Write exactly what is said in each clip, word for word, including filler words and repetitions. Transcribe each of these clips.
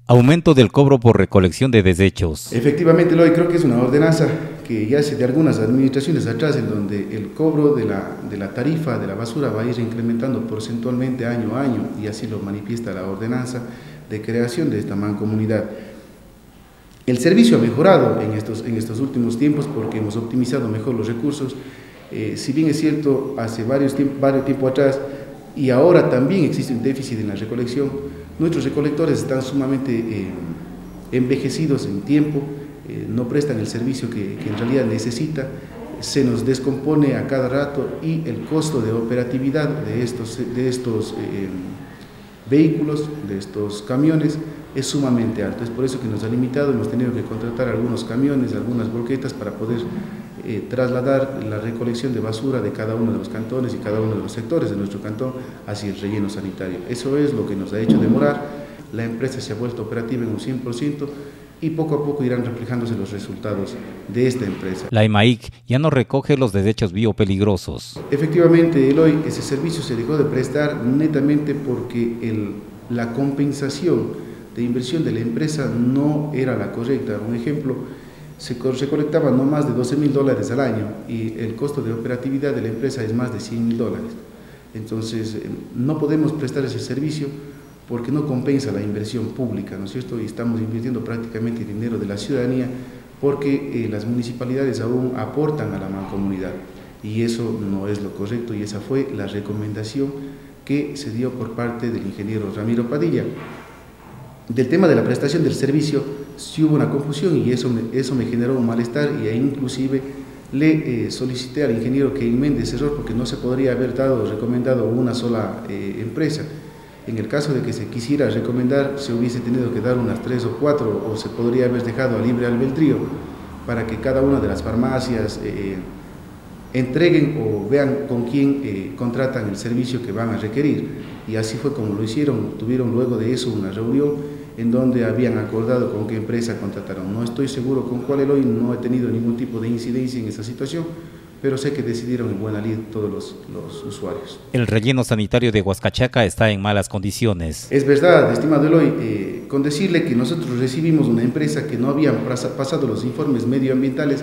Aumento del cobro por recolección de desechos. Efectivamente, Eloy, creo que es una ordenanza que ya hace de algunas administraciones atrás, en donde el cobro de la, de la tarifa de la basura va a ir incrementando porcentualmente año a año, y así lo manifiesta la ordenanza de creación de esta mancomunidad. El servicio ha mejorado en estos, en estos últimos tiempos porque hemos optimizado mejor los recursos. Eh, si bien es cierto, hace varios tiempo, varios tiempo atrás y ahora también existe un déficit en la recolección, nuestros recolectores están sumamente eh, envejecidos en tiempo, eh, no prestan el servicio que, que en realidad necesita, se nos descompone a cada rato y el costo de operatividad de estos, de estos eh, vehículos, de estos camiones, es sumamente alto. Es por eso que nos ha limitado, hemos tenido que contratar algunos camiones, algunas volquetas para poder eh, trasladar la recolección de basura de cada uno de los cantones y cada uno de los sectores de nuestro cantón hacia el relleno sanitario. Eso es lo que nos ha hecho demorar. La empresa se ha vuelto operativa en un cien por ciento y poco a poco irán reflejándose los resultados de esta empresa. La EMAIC ya no recoge los desechos biopeligrosos. Efectivamente, Eloy, ese servicio se dejó de prestar netamente porque el, la compensación de inversión de la empresa no era la correcta. Un ejemplo, se recolectaba no más de doce mil dólares al año y el costo de operatividad de la empresa es más de cien mil dólares. Entonces, no podemos prestar ese servicio porque no compensa la inversión pública, ¿no es cierto? Y estamos invirtiendo prácticamente dinero de la ciudadanía porque eh, las municipalidades aún aportan a la mancomunidad y eso no es lo correcto, y esa fue la recomendación que se dio por parte del ingeniero Ramiro Padilla. Del tema de la prestación del servicio sí hubo una confusión y eso me, eso me generó un malestar, y ahí inclusive le eh, solicité al ingeniero que enmiende ese error porque no se podría haber dado recomendado una sola eh, empresa. En el caso de que se quisiera recomendar, se hubiese tenido que dar unas tres o cuatro, o se podría haber dejado a libre albedrío para que cada una de las farmacias eh, entreguen o vean con quién eh, contratan el servicio que van a requerir. Y así fue como lo hicieron. Tuvieron luego de eso una reunión en donde habían acordado con qué empresa contrataron. No estoy seguro con cuál, Eloy, no he tenido ningún tipo de incidencia en esa situación, pero sé que decidieron en buena lid todos los, los usuarios. El relleno sanitario de Huascachaca está en malas condiciones. Es verdad, estimado Eloy, eh, con decirle que nosotros recibimos una empresa que no habían pasado los informes medioambientales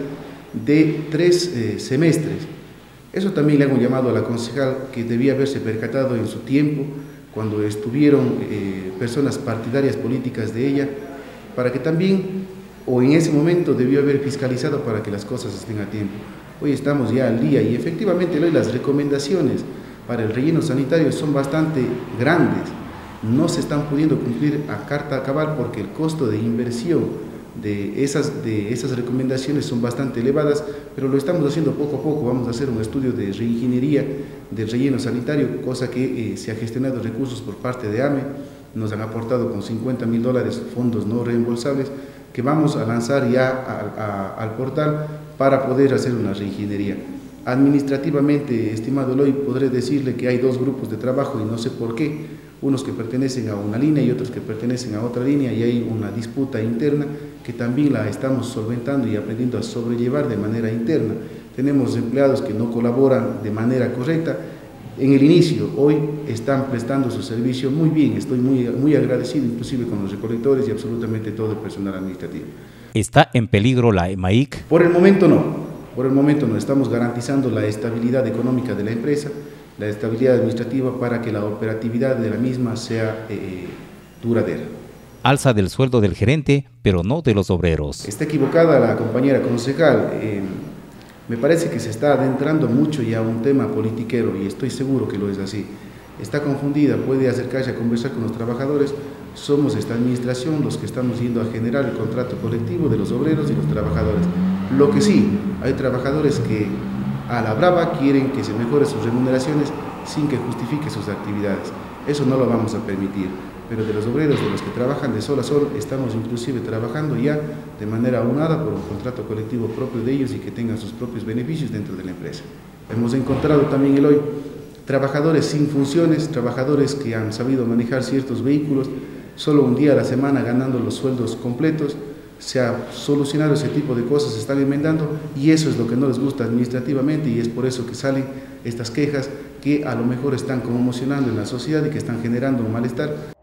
de tres eh, semestres. Eso también le hago un llamado a la concejal, que debía haberse percatado en su tiempo, cuando estuvieron eh, personas partidarias políticas de ella, para que también, o en ese momento debió haber fiscalizado para que las cosas estén a tiempo. Hoy estamos ya al día y efectivamente hoy las recomendaciones para el relleno sanitario son bastante grandes. No se están pudiendo cumplir a carta cabal porque el costo de inversión de esas, de esas recomendaciones son bastante elevadas, pero lo estamos haciendo poco a poco. Vamos a hacer un estudio de reingeniería del relleno sanitario, cosa que eh, se ha gestionado recursos por parte de A M E, nos han aportado con cincuenta mil dólares fondos no reembolsables, que vamos a lanzar ya a, a, al portal para poder hacer una reingeniería. Administrativamente, estimado Eloy, podré decirle que hay dos grupos de trabajo y no sé por qué, unos que pertenecen a una línea y otros que pertenecen a otra línea, y hay una disputa interna que también la estamos solventando y aprendiendo a sobrellevar de manera interna. Tenemos empleados que no colaboran de manera correcta. En el inicio, hoy están prestando su servicio muy bien, estoy muy, muy agradecido inclusive con los recolectores y absolutamente todo el personal administrativo. ¿Está en peligro la EMAIC? Por el momento no, por el momento no, estamos garantizando la estabilidad económica de la empresa, la estabilidad administrativa para que la operatividad de la misma sea eh, duradera. Alza del sueldo del gerente, pero no de los obreros. Está equivocada la compañera concejal. Eh, me parece que se está adentrando mucho ya a un tema politiquero y estoy seguro que lo es así. Está confundida, puede acercarse a conversar con los trabajadores. Somos esta administración los que estamos yendo a generar el contrato colectivo de los obreros y los trabajadores. Lo que sí, hay trabajadores que a la brava quieren que se mejoren sus remuneraciones sin que justifique sus actividades. Eso no lo vamos a permitir. Pero de los obreros, de los que trabajan de sol a sol, estamos inclusive trabajando ya de manera aunada por un contrato colectivo propio de ellos y que tengan sus propios beneficios dentro de la empresa. Hemos encontrado también, Eloy, trabajadores sin funciones, trabajadores que han sabido manejar ciertos vehículos, solo un día a la semana ganando los sueldos completos. Se ha solucionado ese tipo de cosas, se están enmendando, y eso es lo que no les gusta administrativamente, y es por eso que salen estas quejas que a lo mejor están conmocionando en la sociedad y que están generando un malestar.